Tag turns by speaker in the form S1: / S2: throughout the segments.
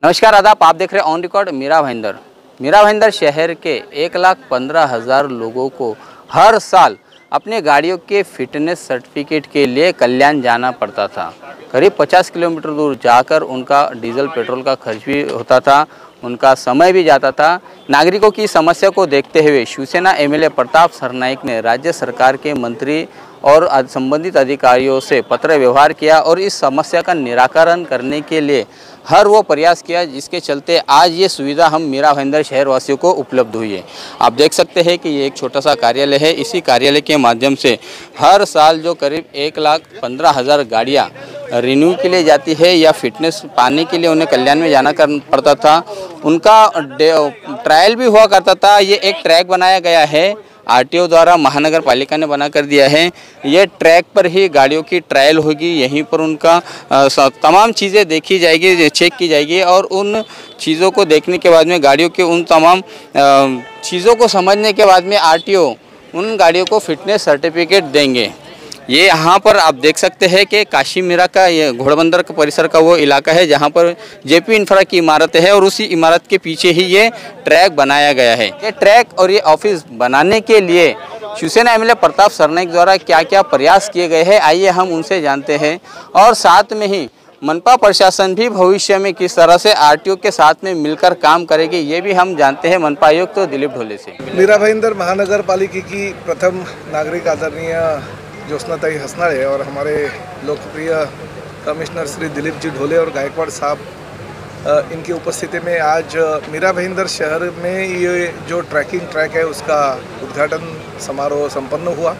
S1: नमस्कार आदाब, आप देख रहे हैं ऑन रिकॉर्ड मीरा भाईंदर। मीरा भाईंदर शहर के 1,15,000 लोगों को हर साल अपने गाड़ियों के फिटनेस सर्टिफिकेट के लिए कल्याण जाना पड़ता था। करीब 50 किलोमीटर दूर जाकर उनका डीजल पेट्रोल का खर्च भी होता था, उनका समय भी जाता था। नागरिकों की समस्या को देखते हुए शिवसेना एमएलए प्रताप सरनाईक ने राज्य सरकार के मंत्री और संबंधित अधिकारियों से पत्र व्यवहार किया और इस समस्या का निराकरण करने के लिए हर वो प्रयास किया, जिसके चलते आज ये सुविधा हम मीरा भाईंदर शहर वासियों को उपलब्ध हुई है। आप देख सकते हैं कि ये एक छोटा सा कार्यालय है। इसी कार्यालय के माध्यम से हर साल जो करीब 1,15,000 गाड़ियाँ रिन्यू के लिए जाती है या फिटनेस पाने के लिए उन्हें कल्याण में जाना पड़ता था, उनका ट्रायल भी हुआ करता था। ये एक ट्रैक बनाया गया है, आरटीओ द्वारा महानगर पालिका ने बना कर दिया है। ये ट्रैक पर ही गाड़ियों की ट्रायल होगी, यहीं पर उनका तमाम चीज़ें देखी जाएगी, चेक की जाएगी और उन चीज़ों को देखने के बाद में गाड़ियों के उन तमाम चीज़ों को समझने के बाद में आरटीओ उन गाड़ियों को फिटनेस सर्टिफिकेट देंगे। ये यहाँ पर आप देख सकते हैं कि काशी मीरा का ये घोड़बंदर का परिसर का वो इलाका है जहाँ पर जेपी इंफ्रा की इमारत है और उसी इमारत के पीछे ही ये ट्रैक बनाया गया है। ये ट्रैक और ये ऑफिस बनाने के लिए शिवसेना एमएलए प्रताप सरनाईक द्वारा क्या क्या प्रयास किए गए हैं, आइए हम उनसे जानते हैं। और साथ में ही मनपा प्रशासन भी भविष्य में किस तरह से आरटीओ के साथ में मिलकर काम करेगी, ये भी हम जानते हैं मनपा आयुक्त तो दिलीप ढोले से।
S2: मीरा भाईंदर महानगर पालिका की प्रथम नागरिक आदरणीय ज्योत्सनाताई हसनाळे और हमारे लोकप्रिय कमिश्नर श्री दिलीप जी ढोले और गायकवाड़ साहब, इनकी उपस्थिति में आज मीरा भाईंदर शहर में ये जो ट्रैकिंग ट्रैक है उसका उद्घाटन समारोह संपन्न हुआ।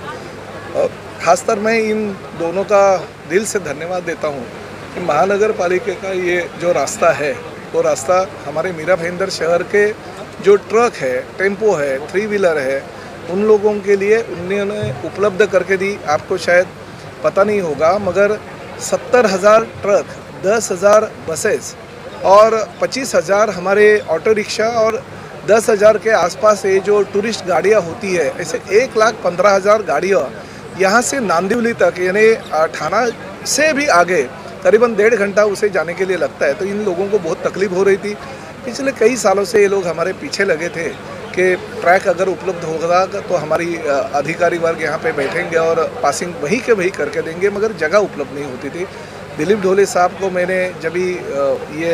S2: खासकर मैं इन दोनों का दिल से धन्यवाद देता हूँ कि महानगर पालिका का ये जो रास्ता है वो रास्ता हमारे मीरा भाईंदर शहर के जो ट्रक है, टेम्पो है, 3 व्हीलर है, उन लोगों के लिए उन्होंने उपलब्ध करके दी। आपको शायद पता नहीं होगा मगर 70,000 ट्रक, 10,000 बसेस और 25,000 हमारे ऑटो रिक्शा और 10,000 के आसपास ये जो टूरिस्ट गाड़ियाँ होती है, ऐसे 1,15,000 गाड़ियाँ यहाँ से नांदिवली तक यानी थाना से भी आगे करीबन 1.5 घंटा उसे जाने के लिए लगता है। तो इन लोगों को बहुत तकलीफ हो रही थी। पिछले कई सालों से ये लोग हमारे पीछे लगे थे कि ट्रैक अगर उपलब्ध होगा तो हमारी अधिकारी वर्ग यहाँ पे बैठेंगे और पासिंग वहीं के वहीं करके देंगे, मगर जगह उपलब्ध नहीं होती थी। दिलीप ढोले साहब को मैंने जब ये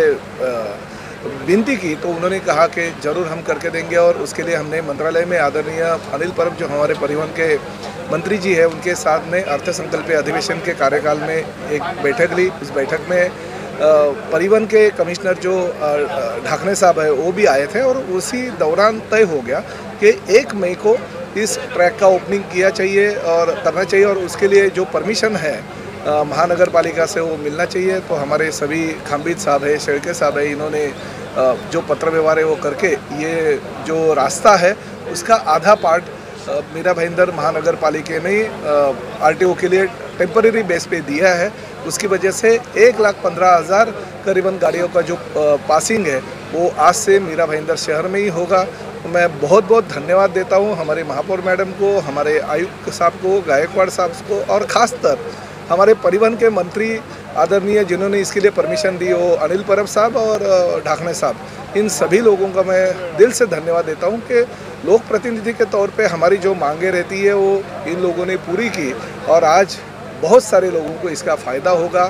S2: विनती की तो उन्होंने कहा कि ज़रूर हम करके देंगे और उसके लिए हमने मंत्रालय में आदरणीय अनिल परब जो हमारे परिवहन के मंत्री जी है उनके साथ में अर्थसंकल्पीय अधिवेशन के कार्यकाल में एक बैठक ली। इस बैठक में परिवहन के कमिश्नर जो ढाकने साहब है वो भी आए थे और उसी दौरान तय हो गया कि 1 मई को इस ट्रैक का ओपनिंग किया चाहिए और करना चाहिए और उसके लिए जो परमिशन है महानगर पालिका से वो मिलना चाहिए। तो हमारे सभी खाम्बित साहब है, शेड़के साहब है, इन्होंने जो पत्र व्यवहार है वो करके ये जो रास्ता है उसका आधा पार्ट मीरा भाईंदर महानगर पालिका ने आरटीओ के लिए टेम्परेरी बेस पे दिया है। उसकी वजह से 1,15,000 करीबन गाड़ियों का जो पासिंग है वो आज से मीरा भाईंदर शहर में ही होगा। तो मैं बहुत बहुत धन्यवाद देता हूँ हमारे महापौर मैडम को, हमारे आयुक्त साहब को, गायकवाड़ साहब को और ख़ासतर हमारे परिवहन के मंत्री आदरणीय जिन्होंने इसके लिए परमिशन दी वो अनिल परब साहब और ढाकने साहब। इन सभी लोगों का मैं दिल से धन्यवाद देता हूँ कि लोक प्रतिनिधि के तौर पे हमारी जो मांगे रहती है वो इन लोगों ने पूरी की और आज बहुत सारे लोगों को इसका फ़ायदा होगा।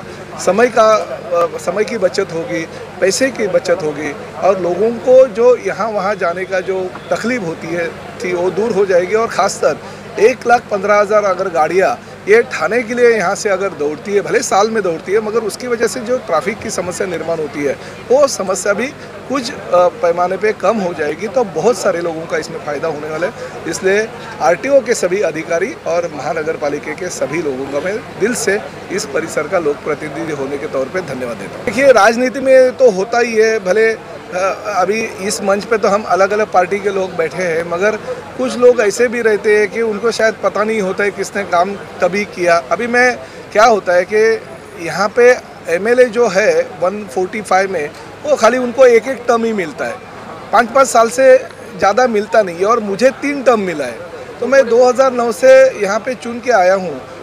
S2: समय की बचत होगी, पैसे की बचत होगी और लोगों को जो यहाँ वहाँ जाने का जो तकलीफ होती है थी वो दूर हो जाएगी। और ख़ासतर 1,15,000 अगर गाड़ियाँ ये ठाणे के लिए यहाँ से अगर दौड़ती है, भले साल में दौड़ती है, मगर उसकी वजह से जो ट्रैफिक की समस्या निर्माण होती है वो समस्या भी कुछ पैमाने पे कम हो जाएगी। तो बहुत सारे लोगों का इसमें फ़ायदा होने वाला है। इसलिए आरटीओ के सभी अधिकारी और महानगर पालिका के सभी लोगों का मैं दिल से इस परिसर का लोक प्रतिनिधि होने के तौर पे धन्यवाद देता हूँ। देखिए, राजनीति में तो होता ही है, भले अभी इस मंच पे तो हम अलग अलग पार्टी के लोग बैठे हैं, मगर कुछ लोग ऐसे भी रहते हैं कि उनको शायद पता नहीं होता है किसने काम कभी किया। अभी मैं क्या होता है कि यहाँ पे एमएलए जो है 145 में वो खाली उनको एक टर्म ही मिलता है, 5-5 साल से ज़्यादा मिलता नहीं है और मुझे 3 टर्म मिला है। तो मैं 2009 से यहाँ पे चुन के आया हूँ।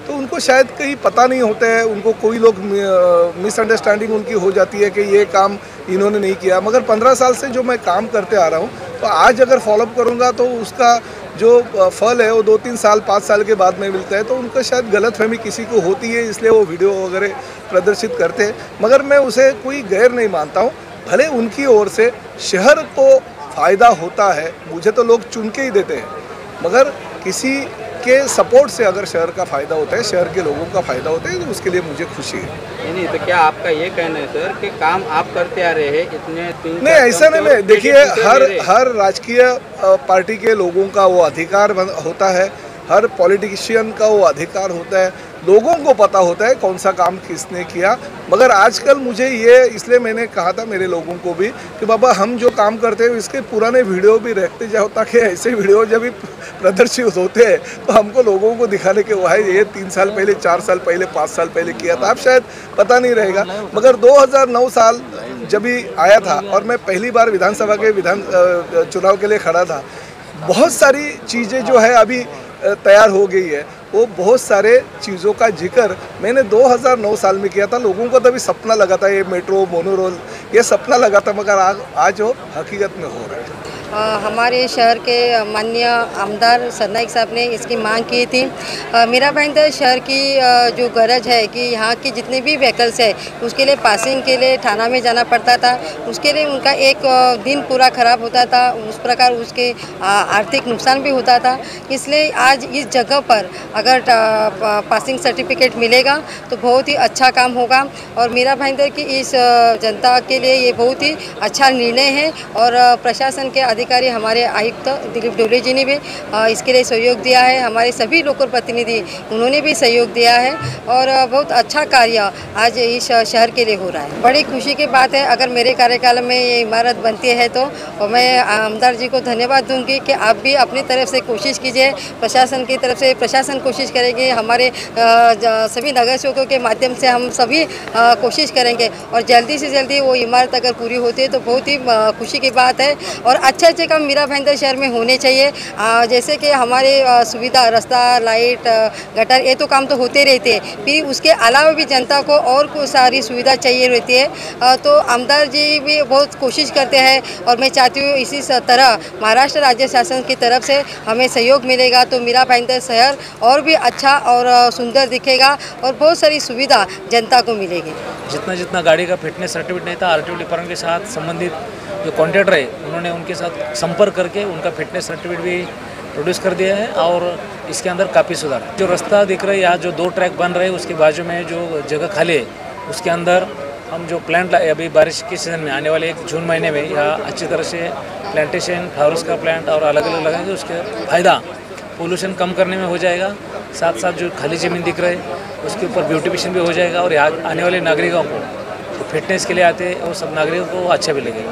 S2: तो उनको शायद कहीं पता नहीं होता है, उनको कोई लोग मिसअंडरस्टैंडिंग उनकी हो जाती है कि ये काम इन्होंने नहीं किया। मगर 15 साल से जो मैं काम करते आ रहा हूँ, तो आज अगर फॉलोअप करूँगा तो उसका जो फल है वो 2-3 साल 5 साल के बाद में मिलता है। तो उनका शायद गलतफहमी किसी को होती है, इसलिए वो वीडियो वगैरह प्रदर्शित करते हैं, मगर मैं उसे कोई गैर नहीं मानता हूँ। भले उनकी ओर से शहर को फ़ायदा होता है, मुझे तो लोग चुन के ही देते हैं, मगर किसी के सपोर्ट से अगर शहर का फ़ायदा होता है, शहर के लोगों का फ़ायदा होता है, तो उसके लिए मुझे खुशी है।
S1: नहीं, तो क्या आपका ये कहना है सर कि काम आप करते आ रहे हैं इतने
S2: नहीं, ऐसा नहीं है। देखिए, हर राजकीय पार्टी के लोगों का वो अधिकार होता है, हर पॉलिटिशियन का वो अधिकार होता है, लोगों को पता होता है कौन सा काम किसने किया। मगर आजकल मुझे ये, इसलिए मैंने कहा था मेरे लोगों को भी कि बाबा हम जो काम करते हैं इसके पुराने वीडियो भी रखते जाओ, ताकि ऐसे वीडियो जब भी प्रदर्शित होते हैं तो हमको लोगों को दिखाने के भाई ये 3 साल पहले, 4 साल पहले, 5 साल पहले किया था। अब शायद पता नहीं रहेगा, मगर 2009 साल जब भी आया था और मैं पहली बार विधानसभा के चुनाव के लिए खड़ा था, बहुत सारी चीज़ें जो है अभी तैयार हो गई है। वो बहुत सारे चीज़ों का जिक्र मैंने 2009 साल में किया था। लोगों को तभी सपना लगा था ये मेट्रो, मोनोरोल, ये सपना लगा था, मगर आज वो हकीकत में हो रहा है।
S3: हमारे शहर के माननीय आमदार सरनाइक साहब ने इसकी मांग की थी। मीरा भाईंदर शहर की जो गरज है कि यहाँ की जितने भी व्हीकल्स है उसके लिए पासिंग के लिए थाना में जाना पड़ता था, उसके लिए उनका एक दिन पूरा ख़राब होता था, उस प्रकार उसके आर्थिक नुकसान भी होता था। इसलिए आज इस जगह पर अगर पासिंग सर्टिफिकेट मिलेगा तो बहुत ही अच्छा काम होगा और मीरा भाईंदर की इस जनता के लिए ये बहुत ही अच्छा निर्णय है। और प्रशासन के अधिकारी हमारे आयुक्त दिलीप ढोले जी ने भी इसके लिए सहयोग दिया है, हमारे सभी लोकल प्रतिनिधि उन्होंने भी सहयोग दिया है और बहुत अच्छा कार्य आज इस शहर के लिए हो रहा है। बड़ी खुशी की बात है अगर मेरे कार्यकाल में ये इमारत बनती है तो मैं आमदार जी को धन्यवाद दूंगी कि आप भी अपनी तरफ से कोशिश कीजिए, प्रशासन की तरफ से प्रशासन कोशिश करेंगे, हमारे सभी नगर सेवकों के माध्यम से हम सभी कोशिश करेंगे और जल्दी से जल्दी वो इमारत अगर पूरी होती है तो बहुत ही खुशी की बात है। और अच्छे काम मीरा भाईंदर शहर में होने चाहिए, जैसे कि हमारे सुविधा, रास्ता, लाइट, गटर, ये तो काम तो होते रहते हैं, फिर उसके अलावा भी जनता को और कुछ सारी सुविधा चाहिए रहती है। तो आमदार जी भी बहुत कोशिश करते हैं और मैं चाहती हूँ इसी तरह महाराष्ट्र राज्य शासन की तरफ से हमें सहयोग मिलेगा तो मीरा भाईंदर शहर और भी अच्छा और सुंदर दिखेगा और बहुत सारी सुविधा जनता को मिलेगी।
S4: जितना गाड़ी का फिटनेस सर्टिफिकेट नहीं था, RTO डिपार्टमेंट के साथ संबंधित जो कॉन्ट्रैक्टर है उन्होंने उनके साथ संपर्क करके उनका फिटनेस सर्टिफिकेट भी प्रोड्यूस कर दिया है और इसके अंदर काफ़ी सुधार है। जो रास्ता दिख रहा है यहाँ जो 2 ट्रैक बन रहे हैं उसके बाजू में जो जगह खाली है उसके अंदर हम जो प्लांट अभी बारिश के सीज़न में आने वाले 1 जून महीने में यहाँ अच्छी तरह से प्लांटेशन, फ्लावर्स का प्लांट और अलग अलग लगाएंगे। उसके फ़ायदा पोल्यूशन कम करने में हो जाएगा, साथ साथ जो खाली ज़मीन दिख रहा है उसके ऊपर ब्यूटिफिकेशन भी हो जाएगा और यहाँ आने वाले नागरिकों को तो फिटनेस के लिए आते हैं और सब नागरिकों को अच्छा भी लगेगा।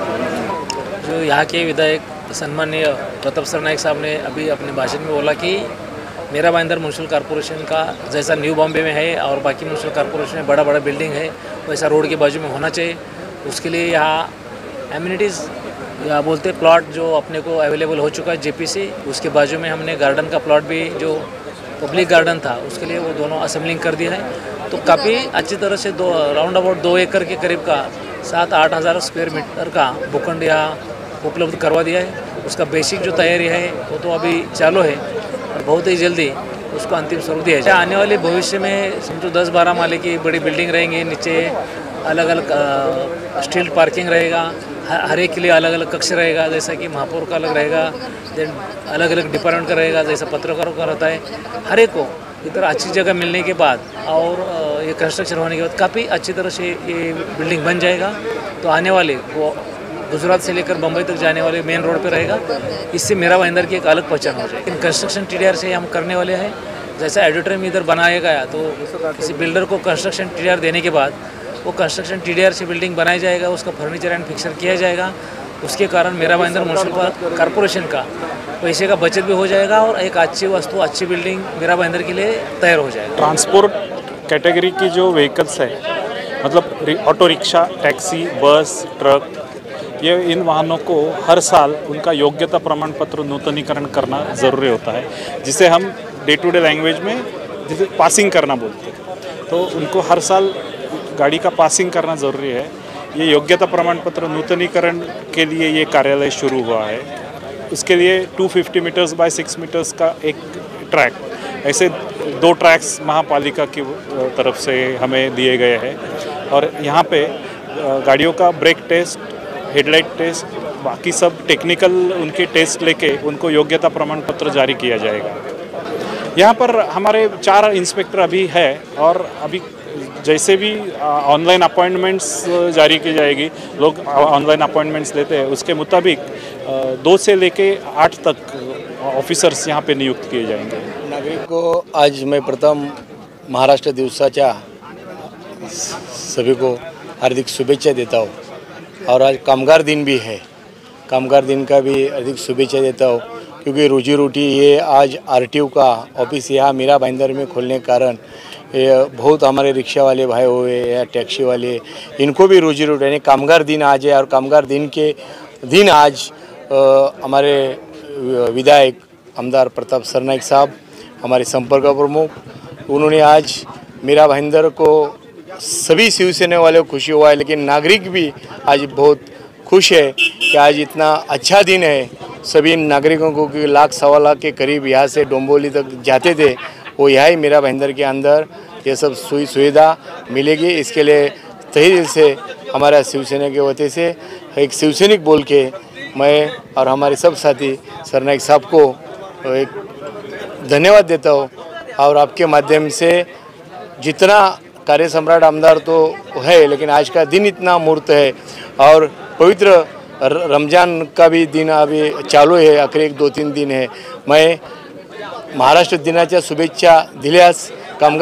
S4: जो यहाँ के विधायक सम्माननीय प्रताप सरनाइक साहब ने अभी अपने भाषण में बोला कि मीरा भाईंदर म्युनिसिपल कॉर्पोरेशन का जैसा न्यू बॉम्बे में है और बाकी म्युनिसिपल कॉर्पोरेशन में बड़ा बड़ा बिल्डिंग है वैसा रोड के बाजू में होना चाहिए। उसके लिए यहाँ एम्यूनिटीज़ या बोलते प्लॉट जो अपने को अवेलेबल हो चुका है JPC, उसके बाजू में हमने गार्डन का प्लॉट भी जो पब्लिक गार्डन था उसके लिए वो दोनों असेंबलिंग कर दिया है। तो काफ़ी अच्छी तरह से राउंड अबाउट 2 एकड़ के करीब का 7-8 हज़ार स्क्वायर मीटर का भूखंड यहाँ उपलब्ध करवा दिया है। उसका बेसिक जो तैयारी है वो तो अभी चालू है और बहुत ही जल्दी उसको अंतिम स्वरूप दिया जाए। आने वाले भविष्य में समझो 10-12 माले की बड़ी बिल्डिंग रहेंगी, नीचे अलग अलग स्ट्रीट पार्किंग रहेगा, हर एक के लिए अलग अलग कक्ष रहेगा, जैसा कि महापौर का अलग रहेगा, देन अलग अलग डिपार्टमेंट का रहेगा, जैसा पत्रकारों का रहता है। हर एक को इधर अच्छी जगह मिलने के बाद और ये कंस्ट्रक्शन होने के बाद काफ़ी अच्छी तरह से ये बिल्डिंग बन जाएगा। तो आने वाले वो गुजरात से लेकर बम्बई तक जाने वाले मेन रोड पे रहेगा। इससे मीरा भाईंदर की एक अलग पहचान हो जाएगी। कंस्ट्रक्शन TDR से हम करने वाले हैं, जैसा ऑडिटोरियम इधर बनाया गया तो किसी बिल्डर को कंस्ट्रक्शन TDR देने के बाद वो कंस्ट्रक्शन TDR से बिल्डिंग बनाया जाएगा, उसका फर्नीचर एंड फिक्सर किया जाएगा। उसके कारण मीरा भाईंदर म्युनिसिपल कॉर्पोरेशन का पैसे का बचत भी हो जाएगा और एक अच्छी वस्तु, अच्छी बिल्डिंग मीरा भाईंदर के लिए तैयार हो जाएगा।
S5: ट्रांसपोर्ट कैटेगरी की जो व्हीकल्स है, मतलब auto rickshaw, taxi, bus, truck, ये इन वाहनों को हर साल उनका योग्यता प्रमाण पत्र नूतनीकरण करना ज़रूरी होता है, जिसे हम डे टू डे लैंग्वेज में जिसे पासिंग करना बोलते हैं, तो उनको हर साल गाड़ी का पासिंग करना ज़रूरी है। ये योग्यता प्रमाण पत्र नूतनीकरण के लिए ये कार्यालय शुरू हुआ है। उसके लिए 250 मीटर्स बाय 6 मीटर्स का एक ट्रैक, ऐसे 2 ट्रैक्स महापालिका की तरफ से हमें दिए गए हैं और यहाँ पे गाड़ियों का ब्रेक टेस्ट, हेडलाइट टेस्ट, बाकी सब टेक्निकल उनके टेस्ट लेके उनको योग्यता प्रमाण पत्र जारी किया जाएगा। यहाँ पर हमारे 4 इंस्पेक्टर अभी है और अभी जैसे भी ऑनलाइन अपॉइंटमेंट्स जारी की जाएगी, लोग ऑनलाइन अपॉइंटमेंट्स लेते हैं, उसके मुताबिक 2 से लेके 8 तक ऑफिसर्स यहाँ पे नियुक्त किए जाएंगे।
S6: नागरिक को आज मैं प्रथम महाराष्ट्र दिवसाच्या सभी को हार्दिक शुभेच्छा देता हूँ और आज कामगार दिन भी है। कामगार दिन का भी हार्दिक शुभेच्छा देता हूँ क्योंकि रोजी रोटी ये आज आरटीओ का ऑफिस यहाँ मीरा भाईंदर में खोलने के कारण ये बहुत हमारे रिक्शा वाले भाई हुए या टैक्सी वाले, इनको भी रोजी रोटी यानी कामगार दिन आज है। और कामगार दिन के दिन आज हमारे विधायक आमदार प्रताप सरनाईक साहब, हमारे संपर्क प्रमुख, उन्होंने आज मीरा भाईंदर को सभी शिवसेना वाले को खुशी हुआ है, लेकिन नागरिक भी आज बहुत खुश है कि आज इतना अच्छा दिन है। सभी नागरिकों को कि 1 सवा लाख के करीब यहाँ से डोंबिवली तक जाते थे, वो यहाँ ही मीरा भाईंदर के अंदर ये सब सुविधा मिलेगी। इसके लिए तहे दिल से हमारा शिवसेना के वजह से एक शिवसैनिक बोल के मैं और हमारे सब साथी सरनाईक साहब को एक धन्यवाद देता हूँ। और आपके माध्यम से जितना कार्य सम्राट आमदार तो है, लेकिन आज का दिन इतना मूर्त है और पवित्र रमजान का भी दिन अभी चालू है, आखिरी 1-2-3 दिन है। मैं महाराष्ट्र दिनाच्या शुभेच्छा दिल्यास,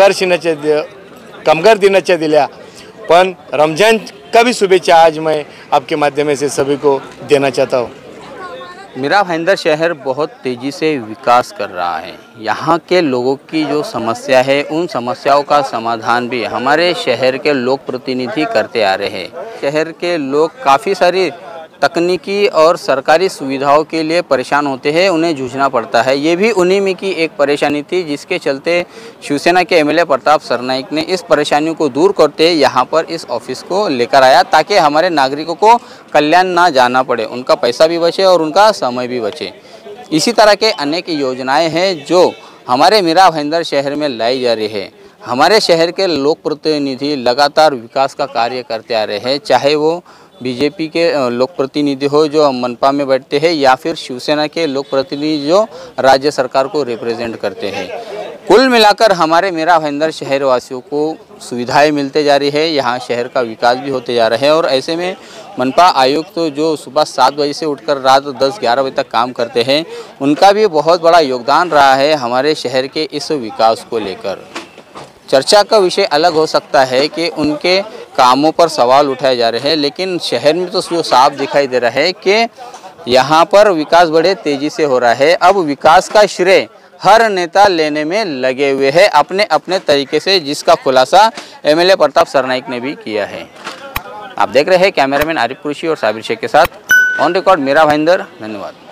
S6: कामगार दिनाच्या दिल्या, पण रमजान का भी शुभेच्छा आज मैं आपके माध्यम से सभी को देना चाहता हूँ।
S1: मीरा भाईंदर शहर बहुत तेज़ी से विकास कर रहा है। यहाँ के लोगों की जो समस्या है, उन समस्याओं का समाधान भी हमारे शहर के लोक प्रतिनिधि करते आ रहे हैं। शहर के लोग काफ़ी सारी तकनीकी और सरकारी सुविधाओं के लिए परेशान होते हैं, उन्हें जूझना पड़ता है। ये भी उन्हीं में की एक परेशानी थी, जिसके चलते शिवसेना के एमएलए प्रताप सरनाईक ने इस परेशानियों को दूर करते यहाँ पर इस ऑफिस को लेकर आया, ताकि हमारे नागरिकों को कल्याण ना जाना पड़े, उनका पैसा भी बचे और उनका समय भी बचे। इसी तरह के अनेक योजनाएँ हैं जो हमारे मीरा भाईंदर शहर में लाई जा रही है। हमारे शहर के लोक प्रतिनिधि लगातार विकास का कार्य करते आ रहे हैं, चाहे वो बीजेपी के लोक प्रतिनिधि हो जो मनपा में बैठते हैं या फिर शिवसेना के लोक प्रतिनिधि जो राज्य सरकार को रिप्रेजेंट करते हैं। कुल मिलाकर हमारे मीरा भाईंदर शहर वासियों को सुविधाएं मिलते जा रही है, यहाँ शहर का विकास भी होते जा रहा है। और ऐसे में मनपा आयुक्त तो जो सुबह 7 बजे से उठकर रात 10-11 बजे तक काम करते हैं, उनका भी बहुत बड़ा योगदान रहा है हमारे शहर के इस विकास को लेकर। चर्चा का विषय अलग हो सकता है कि उनके कामों पर सवाल उठाए जा रहे हैं, लेकिन शहर में तो जो साफ दिखाई दे रहा है कि यहाँ पर विकास बड़े तेज़ी से हो रहा है। अब विकास का श्रेय हर नेता लेने में लगे हुए हैं अपने अपने तरीके से, जिसका खुलासा एमएलए प्रताप सरनाईक ने भी किया है। आप देख रहे हैं कैमरामैन आरिफ कुरैशी और साबिर शेख के साथ ऑन रिकॉर्ड मीरा भाईंदर। धन्यवाद।